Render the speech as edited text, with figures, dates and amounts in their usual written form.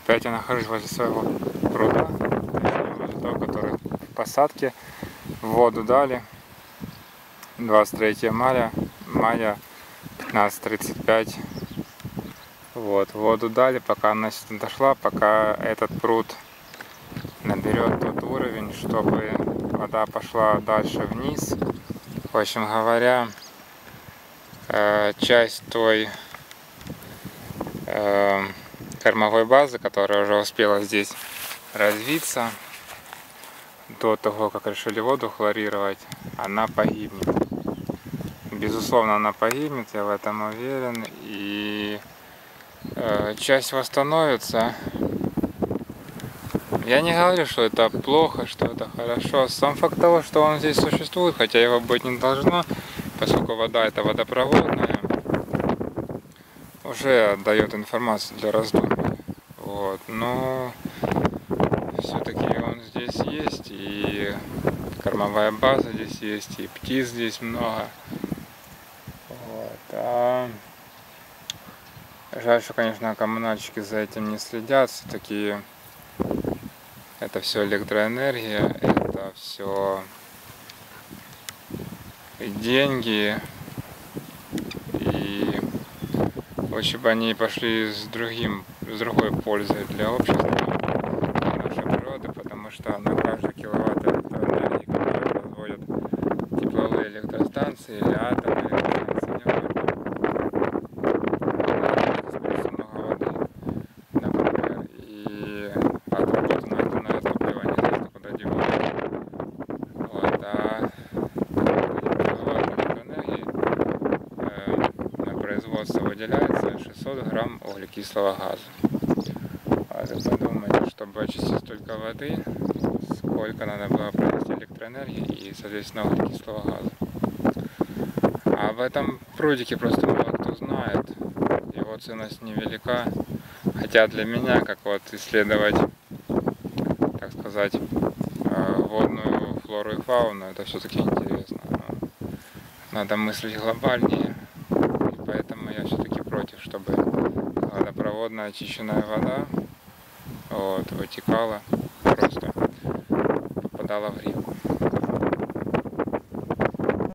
Опять я нахожусь возле своего пруда, возле того, который в посадке. Воду дали. 23 мая 15:35. Вот, воду дали, пока она сюда дошла, пока этот пруд наберет тот уровень, чтобы вода пошла дальше вниз. В общем говоря, часть той кормовой базы, которая уже успела здесь развиться до того, как решили воду хлорировать, она погибнет. Безусловно, она погибнет, я в этом уверен. И часть восстановится. Я не говорю, что это плохо, что это хорошо. Сам факт того, что он здесь существует, хотя его быть не должно, поскольку вода это водопроводная, уже дает информацию для раздумий. Вот. Но все-таки он здесь есть, и кормовая база здесь есть, и птиц здесь много. Вот. Жаль, что, конечно, коммунальщики за этим не следят. Все-таки это все электроэнергия, это все деньги. И лучше бы они пошли с другой пользой для общества, для нашей природы, потому что на каждый киловатт электроэнергии, который производят тепловые электростанции или атомные электростанции, используется много воды, например, и отработанное топливо неизвестно куда девать. Вот, а киловатт электроэнергии на производство выделяется 600 грамм углекислого газа. А вы подумайте, чтобы очистить столько воды, сколько надо было провести электроэнергии и, соответственно, углекислого газа. А в этом прудике просто мало кто знает. Его ценность невелика. Хотя для меня, как вот исследовать, так сказать, водную флору и фауну, это все-таки интересно. Но надо мыслить глобальнее. И поэтому я все-таки против, чтобы водопроводная очищенная вода вытекала, просто попадала в реку.